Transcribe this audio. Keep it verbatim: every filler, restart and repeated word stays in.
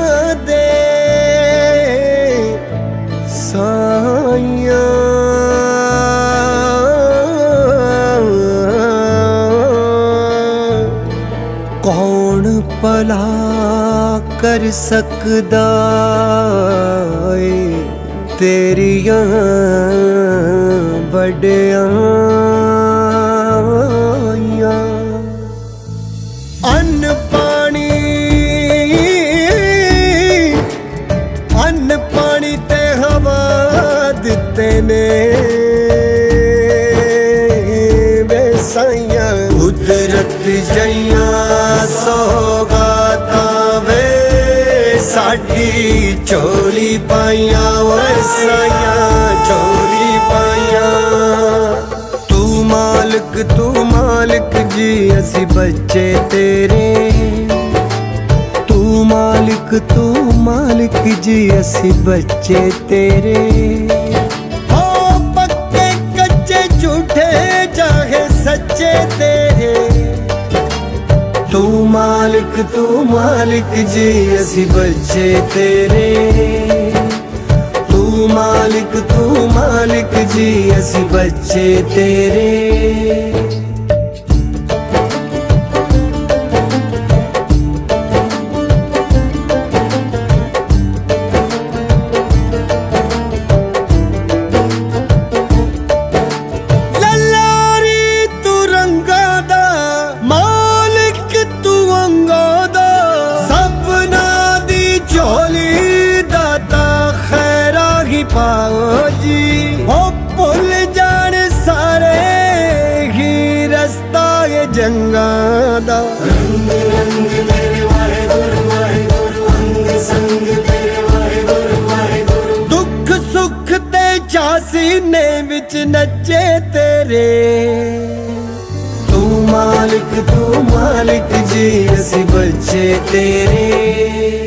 दे साइयां कौन भला कर सकदा है तेरियां वड्याइयां। अन्न पानी अन्न पानी ते हवा दिते ने वे साइयां कुदरत जइयां सौगाता वे साडी चोली पाइया साइयां चोली पाइया। तू मालिक तू मालिक जी असी बच्चे तेरे, तू मालिक तू मालिक जी असी बच्चे तेरे। ओ पक्के कच्चे झूठे चाहे सच्चे तेरे, तू मालिक तू मालिक जी असी बच्चे तेरे। तू मालिक तू मालिक जी असी बच्चे तेरे। पाओ जी हो भुल जान सारे ही रस्ता ये जंगा दा। रंग रंग तेरे वाहेगुरु वाहेगुरु अंग संग तेरे वाहेगुरु वाहेगुरु। दुख सुख ते सीने विच नचे तेरे। तू मालिक तू मालिक जी असी बच्चे तेरे।